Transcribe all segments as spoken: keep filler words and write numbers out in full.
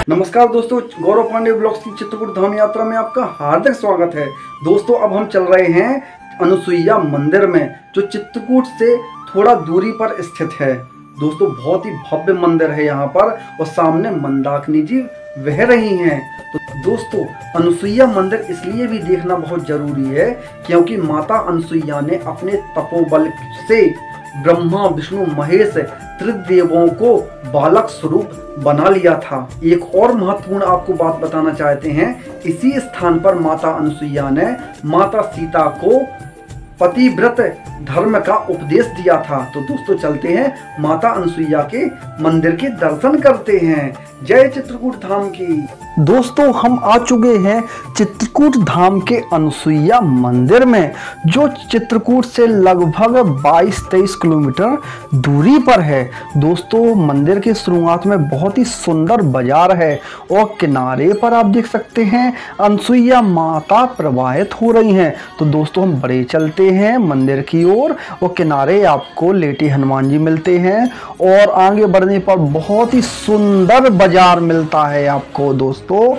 नमस्कार दोस्तों, गौरव पांडे ब्लॉग्स की चित्रकूट धाम यात्रा में आपका हार्दिक स्वागत है। दोस्तों अब हम चल रहे हैं अनुसुईया मंदिर में, जो चित्रकूट से थोड़ा दूरी पर स्थित है। दोस्तों बहुत ही भव्य मंदिर है यहाँ पर, और सामने मंदाकिनी जी बह रही हैं। तो दोस्तों अनुसुईया मंदिर इसलिए भी देखना बहुत जरूरी है क्योंकि माता अनुसुईया ने अपने तपोबल से ब्रह्मा विष्णु महेश त्रिदेवों को बालक स्वरूप बना लिया था। एक और महत्वपूर्ण आपको बात बताना चाहते हैं, इसी स्थान पर माता अनुसुईया ने माता सीता को पतिव्रत धर्म का उपदेश दिया था। तो दोस्तों चलते हैं माता अनुसुईया के मंदिर के दर्शन करते हैं। जय चित्रकूट धाम की। दोस्तों हम आ चुके हैं चित्रकूट धाम के अनुसुईया मंदिर में, जो चित्रकूट से लगभग बाईस तेईस किलोमीटर दूरी पर है। दोस्तों मंदिर के शुरुआत में बहुत ही सुंदर बाजार है, और किनारे पर आप देख सकते हैं अनुसुईया माता प्रवाहित हो रही हैं। तो दोस्तों हम बड़े चलते हैं मंदिर की ओर, और किनारे आपको लेटी हनुमान जी मिलते हैं, और आगे बढ़ने पर बहुत ही सुंदर बाजार मिलता है आपको दोस्तों।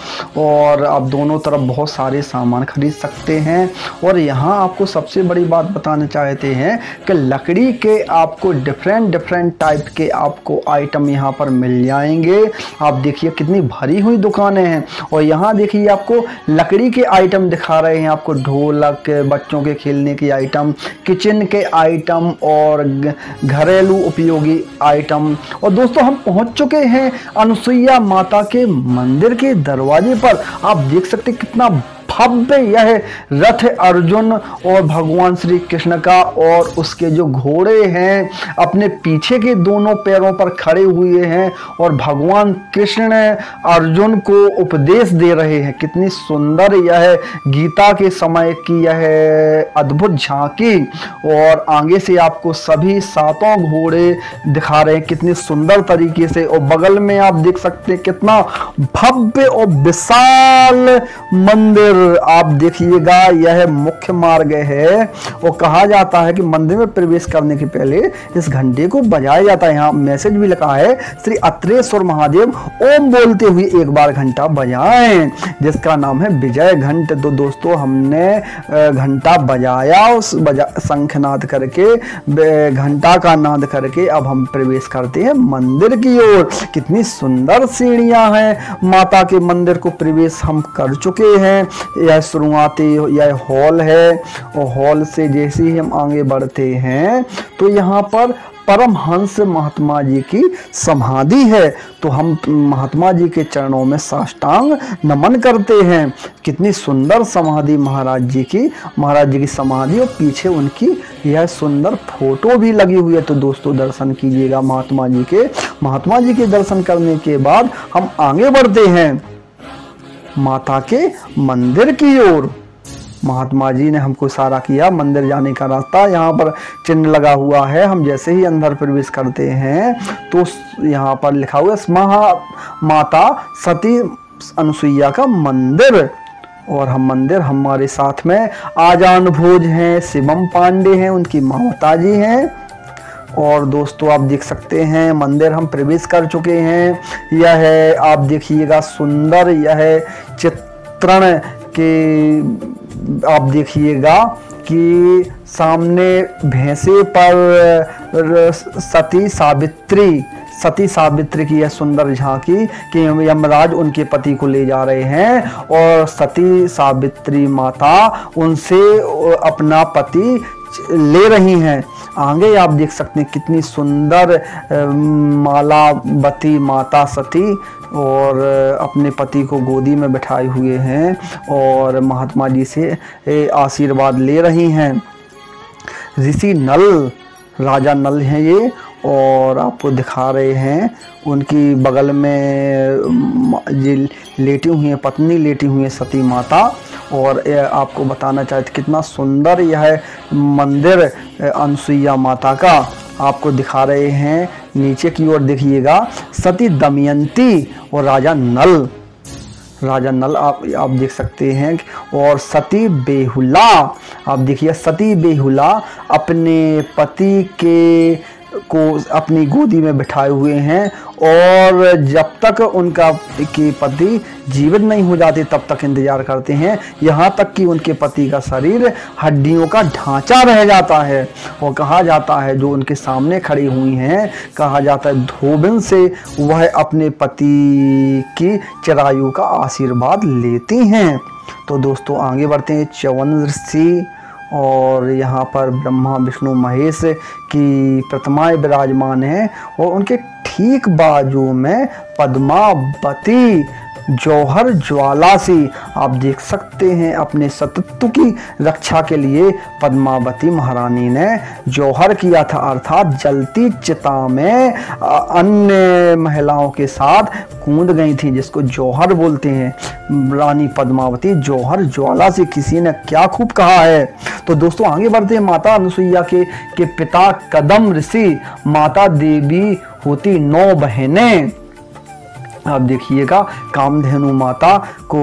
और आप दोनों तरफ बहुत सारे सामान खरीद सकते हैं। और यहाँ आपको सबसे बड़ी बात बताना चाहते हैं कि लकड़ी के आपको डिफरेंट डिफरेंट टाइप के आपको आइटम यहाँ पर मिल जाएंगे। आप देखिए कितनी भरी हुई दुकानें हैं, और यहाँ देखिए आपको लकड़ी के आइटम दिखा रहे हैं, आपको ढोलक, बच्चों के खेलने के आइटम, किचन के आइटम और घरेलू उपयोगी आइटम। और दोस्तों हम पहुँच चुके हैं अनुसुईया माता के मंदिर के दरवाजे पर। आप देख सकते कितना भव्य यह रथ अर्जुन और भगवान श्री कृष्ण का, और उसके जो घोड़े हैं अपने पीछे के दोनों पैरों पर खड़े हुए हैं, और भगवान कृष्ण अर्जुन को उपदेश दे रहे हैं। कितनी सुंदर यह गीता के समय की यह अद्भुत झांकी। और आगे से आपको सभी सातों घोड़े दिखा रहे हैं कितनी सुंदर तरीके से। और बगल में आप देख सकते हैं कितना भव्य और विशाल मंदिर। आप देखिएगा यह मुख्य मार्ग है, और कहा जाता है कि मंदिर में प्रवेश करने के पहले इस घंटे को बजाया जाता है। यहाँ मैसेज भी लिखा है, श्री अत्रेश्वर महादेव ओम बोलते हुए एक बार घंटा बजाएं, जिसका नाम है विजय घंट। तो दोस्तों हमने घंटा बजाया, उस बजा शंखनाद करके, घंटा का नाद करके अब हम प्रवेश करते हैं मंदिर की ओर। कितनी सुंदर सीढ़ियां हैं। माता के मंदिर को प्रवेश हम कर चुके हैं। यह शुरुआती यह हॉल है, और हॉल से जैसे ही हम आगे बढ़ते हैं तो यहाँ पर परमहंस महात्मा जी की समाधि है। तो हम महात्मा जी के चरणों में साष्टांग नमन करते हैं। कितनी सुंदर समाधि महाराज जी की महाराज जी की समाधि, और पीछे उनकी यह सुंदर फोटो भी लगी हुई है। तो दोस्तों दर्शन कीजिएगा महात्मा जी के। महात्मा जी के दर्शन करने के बाद हम आगे बढ़ते हैं माता के मंदिर की ओर। महात्मा जी ने हमको इशारा किया मंदिर जाने का रास्ता, यहाँ पर चिन्ह लगा हुआ है। हम जैसे ही अंदर प्रवेश करते हैं तो यहाँ पर लिखा हुआ है महा माता सती अनुसुईया का मंदिर। और हम मंदिर हमारे साथ में आजान भोज हैं, शिवम पांडे हैं, उनकी माता जी हैं। और दोस्तों आप देख सकते हैं मंदिर हम प्रवेश कर चुके हैं। यह है आप देखिएगा सुंदर यह चित्रण के, आप देखिएगा कि सामने भैंसे पर सती सावित्री सती सावित्री की यह सुंदर झांकी कि यमराज उनके पति को ले जा रहे हैं, और सती सावित्री माता उनसे अपना पति ले रही हैं। आगे आप देख सकते हैं कितनी सुंदर मालावती माता सती, और अपने पति को गोदी में बैठाए हुए हैं, और महात्मा जी से आशीर्वाद ले रही हैं। ऋषि नल, राजा नल हैं ये, और आपको दिखा रहे हैं उनकी बगल में जी लेटी हुई है पत्नी, लेटी हुई है सती माता। और आपको बताना चाहते कितना सुंदर यह मंदिर अनुसुईया माता का आपको दिखा रहे हैं। नीचे की ओर देखिएगा सती दमयंती और राजा नल, राजा नल आप आप देख सकते हैं। और सती बेहुला, आप देखिए सती बेहुला अपने पति के को अपनी गोदी में बिठाए हुए हैं और जब तक उनका के पति जीवित नहीं हो जाते तब तक इंतजार करते हैं, यहाँ तक कि उनके पति का शरीर हड्डियों का ढांचा रह जाता है। और कहा जाता है जो उनके सामने खड़ी हुई हैं, कहा जाता है धोबिन से वह अपने पति की चिरायु का आशीर्वाद लेती हैं। तो दोस्तों आगे बढ़ते हैं। च्यवन ऋषि और यहाँ पर ब्रह्मा विष्णु महेश की प्रतिमाएं विराजमान हैं और उनके ठीक बाजू में पद्मावती जौहर ज्वाला सी, आप देख सकते हैं अपने सतत्व की रक्षा के लिए पद्मावती महारानी ने जौहर किया था, अर्थात जलती चिता में अन्य महिलाओं के साथ कूद गई थी, जिसको जौहर बोलते हैं। रानी पद्मावती जौहर ज्वाला से, किसी ने क्या खूब कहा है। तो दोस्तों आगे बढ़ते हैं। माता अनुसुईया के के पिता कदम ऋषि, माता देवी होती नौ बहनें। आप देखिएगा कामधेनु माता को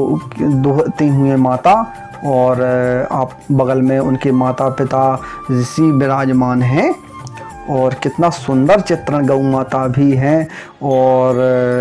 दोहती हुए माता और आप बगल में उनके माता पिता ऋषि विराजमान हैं और कितना सुंदर चित्रण गौ माता भी हैं और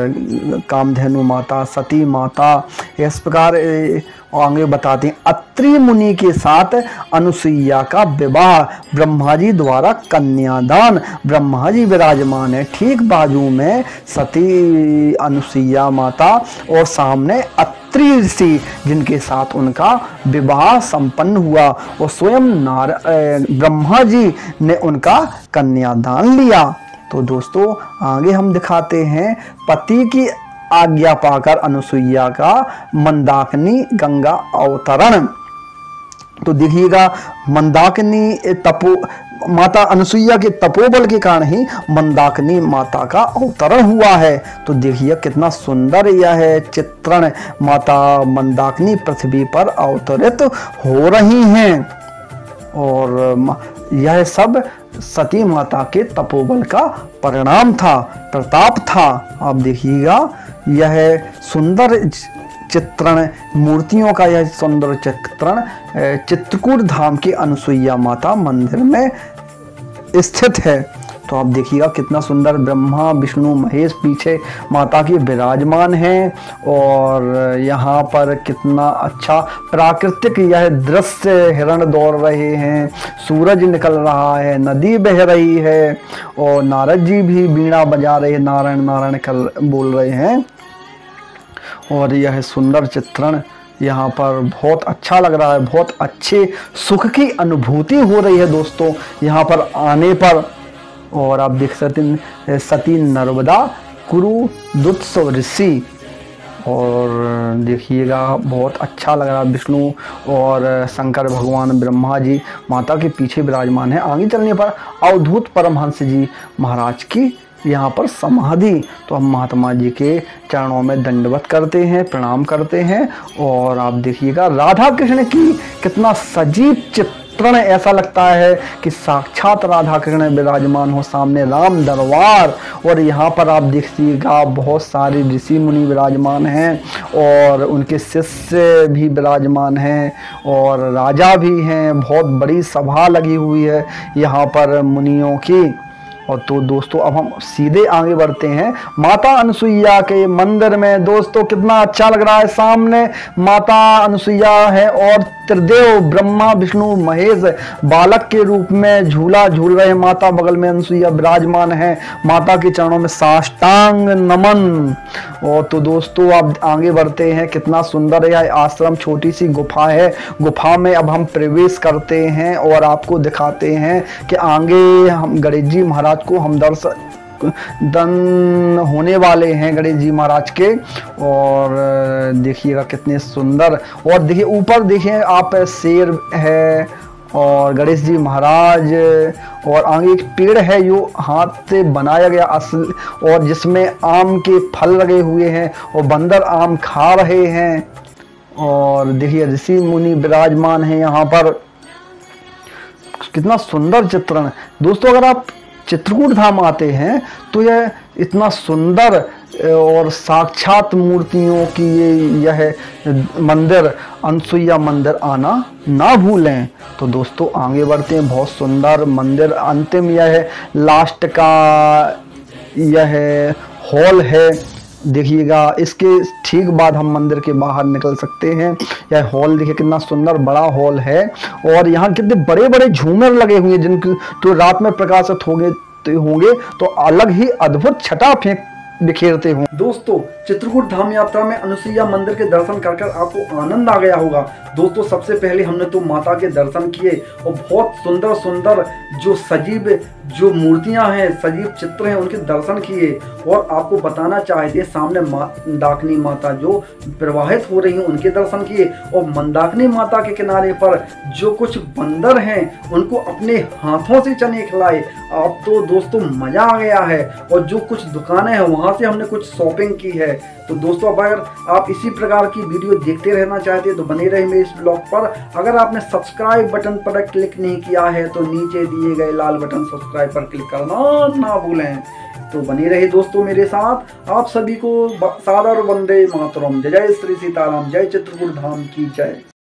कामधेनु माता, सती माता, इस प्रकार आगे बताते हैं। अत्रि मुनि के साथ अनुसुईया का विवाह, ब्रह्मा जी द्वारा कन्यादान, ब्रह्मा जी विराजमान है ठीक बाजू में सती अनुसुईया माता और सामने अत्रि ऋषि जिनके साथ उनका विवाह संपन्न हुआ और स्वयं नार ब्रह्मा जी ने उनका कन्यादान लिया। तो दोस्तों आगे हम दिखाते हैं पति की आज्ञा पाकर अनुसुईया का मंदाकिनी गंगा अवतरण। तो देखिएगा मंदाकिनी तपो माता अनुसुईया के तपोबल के कारण ही मंदाकिनी माता का अवतरण हुआ है। तो देखिए कितना सुंदर यह चित्रण, माता मंदाकिनी पृथ्वी पर अवतरित हो रही हैं और यह सब सती माता के तपोबल का परिणाम था, प्रताप था। आप देखिएगा यह सुंदर चित्रण, मूर्तियों का यह सुंदर चित्रण चित्रकूट धाम के अनुसुईया माता मंदिर में स्थित है। तो आप देखिएगा कितना सुंदर ब्रह्मा विष्णु महेश पीछे माता के विराजमान हैं और यहाँ पर कितना अच्छा प्राकृतिक यह दृश्य, हिरण दौड़ रहे हैं, सूरज निकल रहा है, नदी बह रही है और नारद जी भी बीणा बजा रहे हैं, नारायण नारायण कर बोल रहे हैं। और यह सुंदर चित्रण यहाँ पर बहुत अच्छा लग रहा है, बहुत अच्छे सुख की अनुभूति हो रही है दोस्तों यहाँ पर आने पर। और आप देख सकते हैं सती नर्मदा कुरु दुत्सव ऋषि और देखिएगा बहुत अच्छा लग रहा है। विष्णु और शंकर भगवान ब्रह्मा जी माता के पीछे विराजमान है। आगे चलने पर अवधूत परमहंस जी महाराज की यहाँ पर समाधि। तो हम महात्मा जी के चरणों में दंडवत करते हैं, प्रणाम करते हैं। और आप देखिएगा राधा कृष्ण की कितना सजीव चित्रण, ऐसा लगता है कि साक्षात राधा कृष्ण विराजमान हो सामने राम दरबार। और यहाँ पर आप देखिएगा बहुत सारे ऋषि मुनि विराजमान हैं और उनके शिष्य भी विराजमान हैं और राजा भी हैं। बहुत बड़ी सभा लगी हुई है यहाँ पर मुनियों की। और तो दोस्तों अब हम सीधे आगे बढ़ते हैं माता अनुसुईया के मंदिर में। दोस्तों कितना अच्छा लग रहा है, सामने माता अनुसुईया है और त्रिदेव ब्रह्मा विष्णु महेश बालक के रूप में झूला झूल रहे हैं। माता बगल में अनुसुईया विराजमान है, माता के चरणों में साष्टांग नमन। और तो दोस्तों अब आगे बढ़ते हैं। कितना सुंदर है आश्रम, छोटी सी गुफा है, गुफा में अब हम प्रवेश करते हैं और आपको दिखाते हैं कि आगे हम गणेश जी महाराज को हम दर्शन दन होने वाले हैं, गणेश जी महाराज के। और देखिएगा कितने सुंदर। और देखिए ऊपर देखिए आप शेर है और गणेश जी महाराज और आगे एक पेड़ है जो हाथ से बनाया गया असल और जिसमें आम के फल लगे हुए हैं और बंदर आम खा रहे हैं। और देखिए ऋषि मुनि विराजमान हैं यहाँ पर। कितना सुंदर चित्रण दोस्तों। अगर आप चित्रकूट धाम आते हैं तो यह इतना सुंदर और साक्षात मूर्तियों की ये यह मंदिर अनसुईया मंदिर आना ना भूलें। तो दोस्तों आगे बढ़ते हैं। बहुत सुंदर मंदिर, अंतिम यह लास्ट का यह हॉल है, देखिएगा। इसके ठीक बाद हम मंदिर के बाहर निकल सकते हैं। यह हॉल देखिए कितना सुंदर बड़ा हॉल है और यहाँ कितने बड़े बड़े झूमर लगे हुए हैं जिनके तो रात में प्रकाशित होंगे तो होंगे तो अलग ही अद्भुत छटा फेंक बिखेरते हों। दोस्तों चित्रकूट धाम यात्रा में अनसुईया मंदिर के दर्शन कर कर आपको आनंद आ गया होगा। दोस्तों सबसे पहले हमने तो माता के दर्शन किए और बहुत सुंदर सुंदर जो सजीव जो मूर्तियां हैं, सजीव चित्र हैं, उनके दर्शन किए। और आपको बताना चाहते हैं सामने मंदाकिनी माता जो प्रवाहित हो रही हैं उनके दर्शन किए। और मंदाकिनी माता के किनारे पर जो कुछ बंदर हैं उनको अपने हाथों से चने खिलाए। अब तो दोस्तों मजा आ गया है। और जो कुछ दुकानें हैं वहां से हमने कुछ शॉपिंग की है। तो दोस्तों अब अगर आप इसी प्रकार की वीडियो देखते रहना चाहते हैं तो बने रहे मेरे इस ब्लॉग पर। अगर आपने सब्सक्राइब बटन पर क्लिक नहीं किया है तो नीचे दिए गए लाल बटन सब्सक्राइब पर क्लिक करना ना भूलें। तो बने रहे दोस्तों मेरे साथ। आप सभी को सादर वंदे मातरम। जय जय श्री सीताराम, जय चित्रकूट धाम की जय।